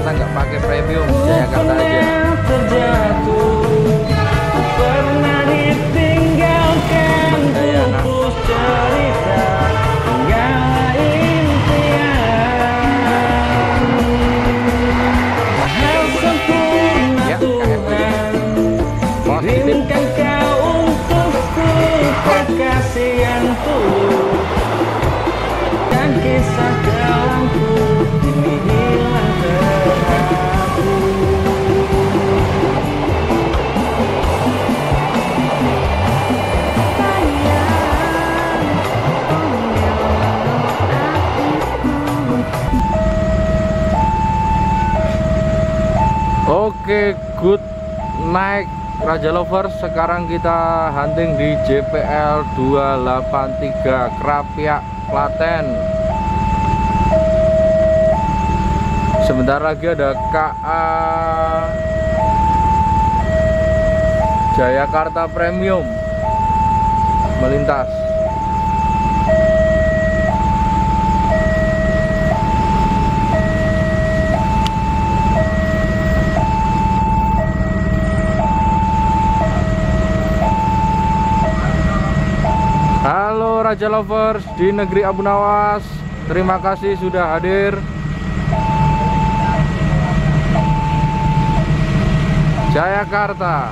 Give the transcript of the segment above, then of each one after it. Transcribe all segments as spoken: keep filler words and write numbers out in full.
Jayakarta nggak pakai premium, Jayakarta aja. Pernah ditinggalkan putus cerita, tinggal impian. Mahal sempurna Tuhan, kirimkan kau untukku kekasih yang tulus, dan kisah kelamku ini hilang terhapus. Oke, good night Raja Lovers. Sekarang kita hunting di J P L dua delapan tiga Krapyak, Klaten. Sebentar lagi ada K A Jayakarta Premium melintas. Halo Raja Lovers di negeri Abu Nawas, terima kasih sudah hadir. Jayakarta.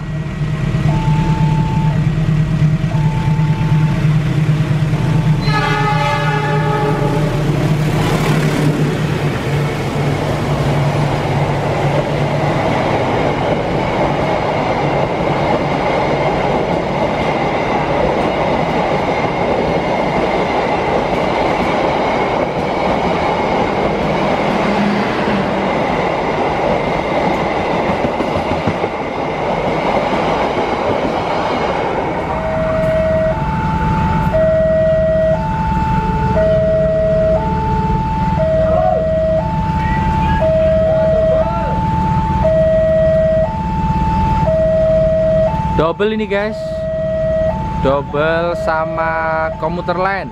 Double ini guys, double sama komuter lain.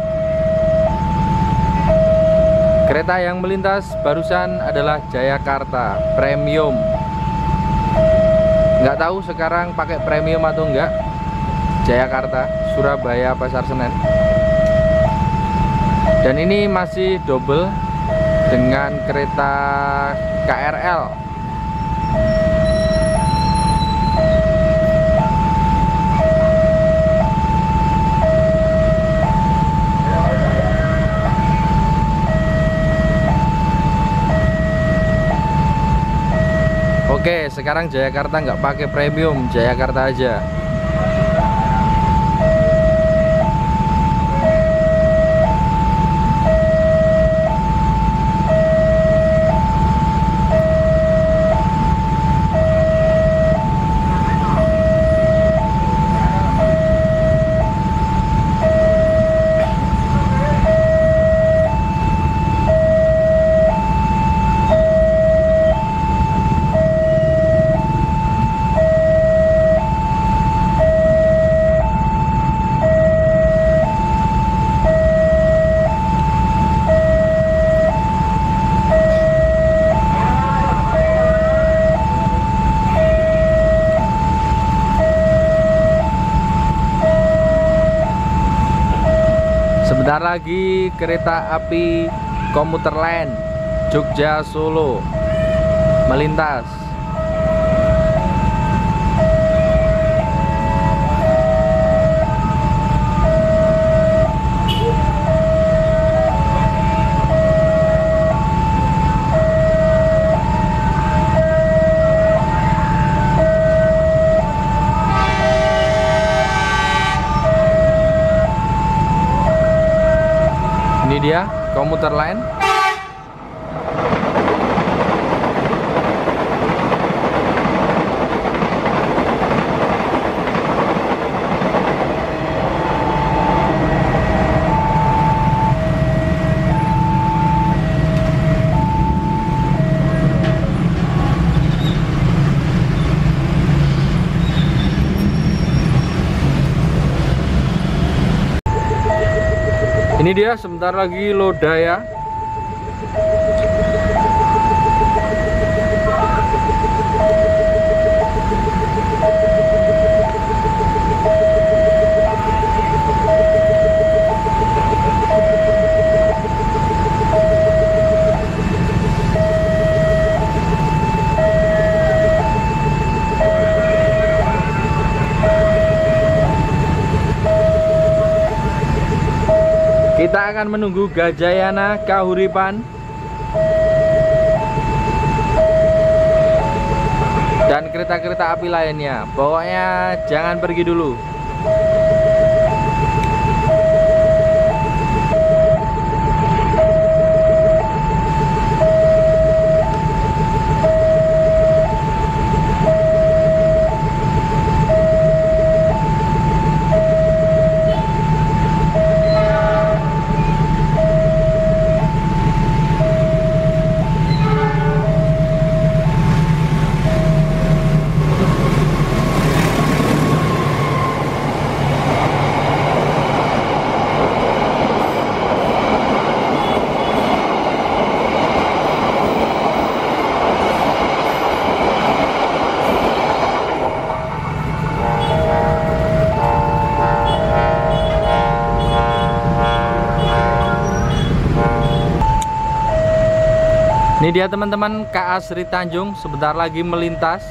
Kereta yang melintas barusan adalah Jayakarta Premium. Nggak tahu sekarang pakai premium atau enggak. Jayakarta, Surabaya, Pasar Senen. Dan ini masih double dengan kereta K R L. Oke, sekarang Jayakarta nggak pakai premium, Jayakarta aja. Sebentar lagi kereta api komuter lain Jogja Solo melintas. Ini dia komuter lain. Ini dia sebentar lagi Lodaya. akan menunggu Gajayana Kahuripan dan kereta-kereta api lainnya. Pokoknya jangan pergi dulu. Ini dia teman-teman, K A Sri Tanjung sebentar lagi melintas.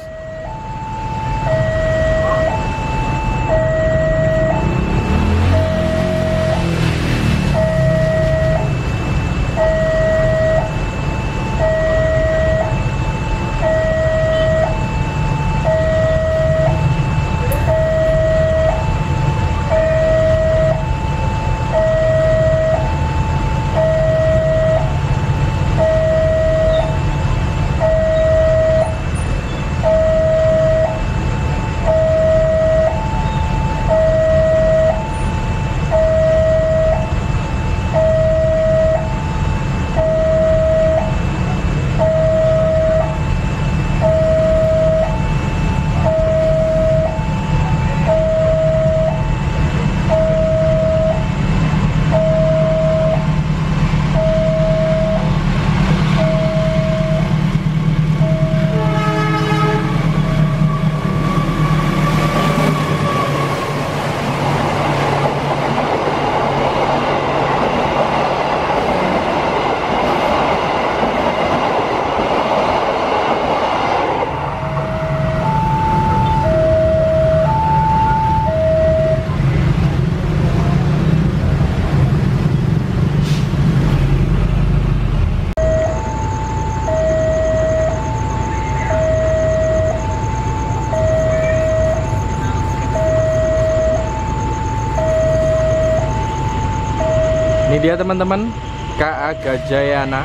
Ini dia teman-teman, K A Gajayana.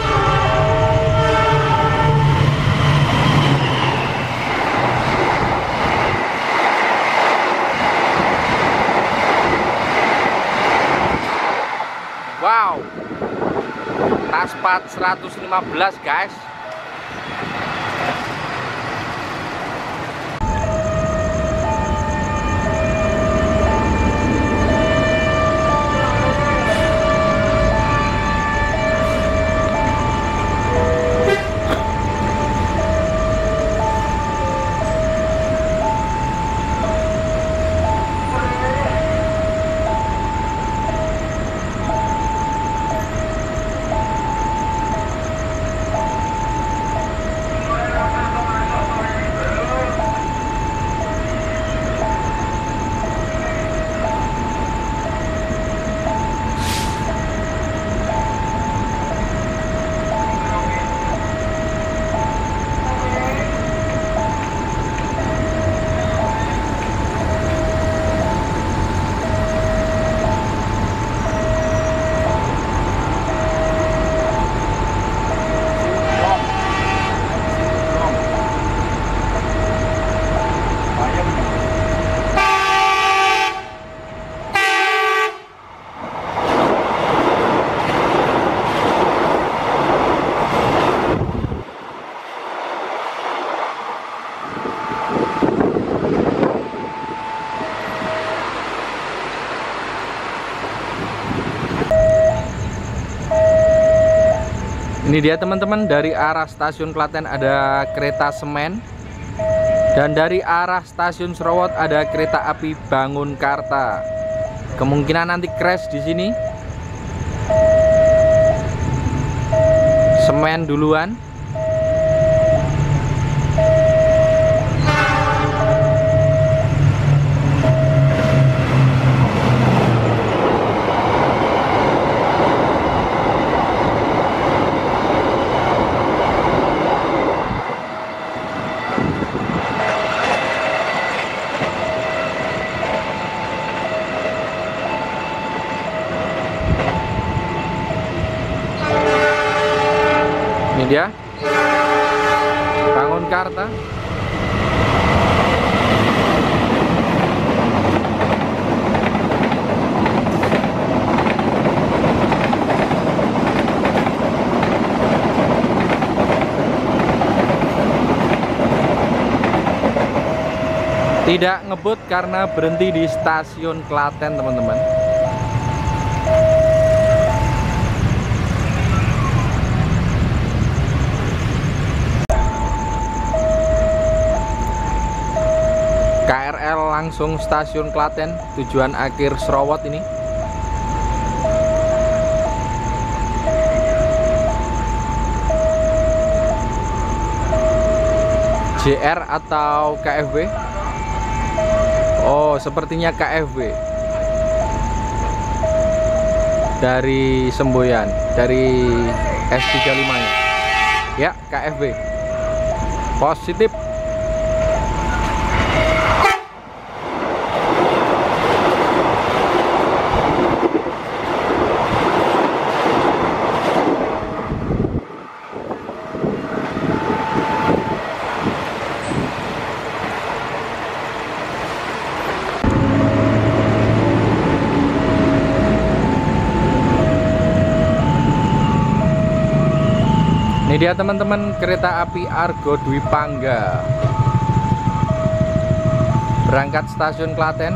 Wow, Taspat seratus lima belas guys. Ini dia teman-teman, dari arah stasiun Klaten ada kereta semen, dan dari arah stasiun Serowot ada kereta api Bangunkarta. Kemungkinan nanti crash di sini. Semen duluan. dia Bangun Karta. Tidak ngebut karena berhenti di stasiun Klaten, teman-teman. K R L langsung stasiun Klaten, tujuan akhir Serowot ini. J R atau K F W? Oh, sepertinya K F W. Dari Semboyan, dari S tiga puluh lima nya. Ya, K F W. Positif. Ini dia teman-teman, kereta api Argo Dwi Pangga berangkat stasiun Klaten.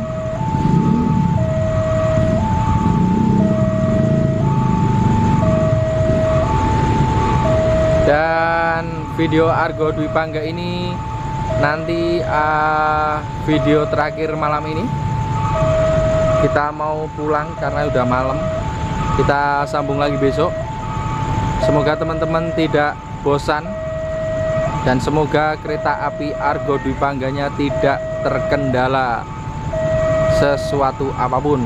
Dan video Argo Dwi Pangga ini nanti uh, video terakhir malam ini. Kita mau pulang karena udah malam. Kita sambung lagi besok. Semoga teman-teman tidak bosan dan semoga kereta api Argo Dwi Pangganya tidak terkendala sesuatu apapun.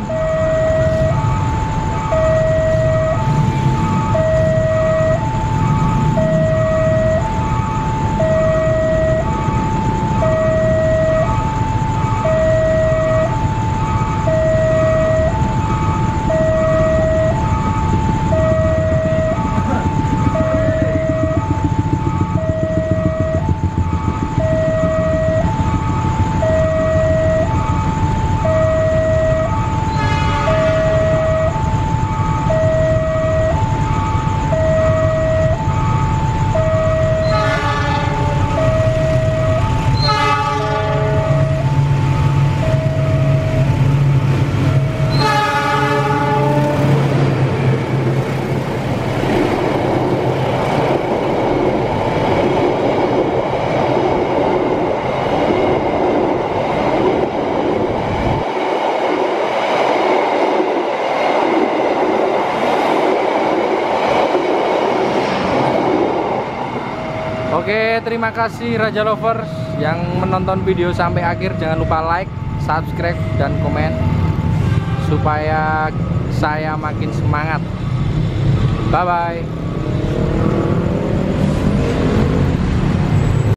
Oke, terima kasih Raja Lovers yang menonton video sampai akhir. Jangan lupa like, subscribe, dan komen supaya saya makin semangat. Bye-bye.